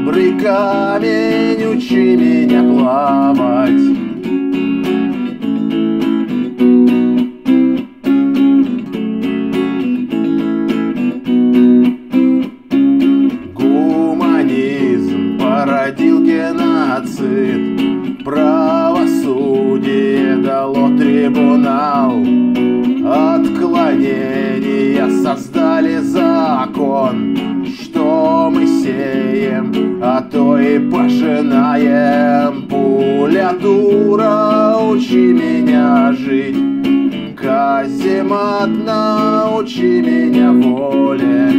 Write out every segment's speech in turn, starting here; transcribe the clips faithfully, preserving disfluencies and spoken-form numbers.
добрый камень, учи меня плавать. Гуманизм породил геноцид, правосудие дало трибунал. Отклонения создали закон, что мы сеем, а то и пожинаем. Пуля дура, учи меня жить, каземат, научи меня воле.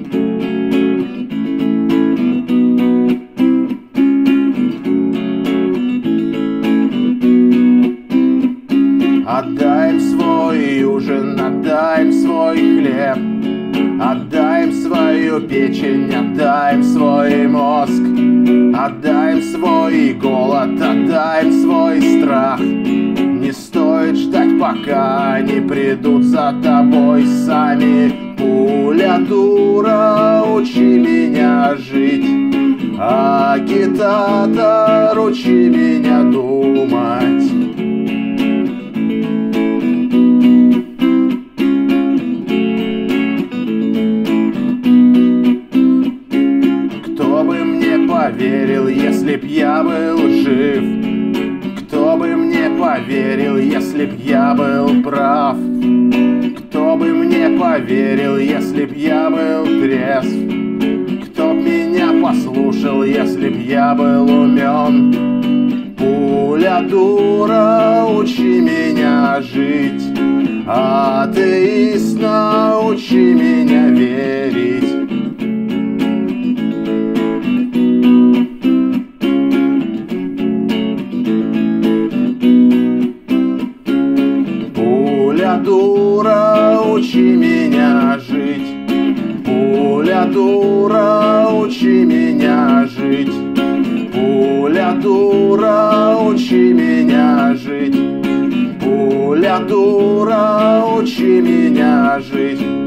Отдай им свой ужин, отдай им свой хлеб, отдай им свою печень, отдай им свой мозг, отдай им свой голод, отдай им свой страх. Не стоит ждать, пока они придут за тобой сами. Пуля дура, учи меня жить, агитатор, учи меня думать. Поверил, если б я был жив? Кто бы мне поверил, если б я был прав? Кто бы мне поверил, если б я был трезв? Кто б меня послушал, если б я был умен? Пуля дура, учи меня жить, атеист, научи меня верить. Пуля дура, учи меня жить, пуля дура, учи меня жить, пуля дура, учи меня жить, пуля дура, учи меня жить.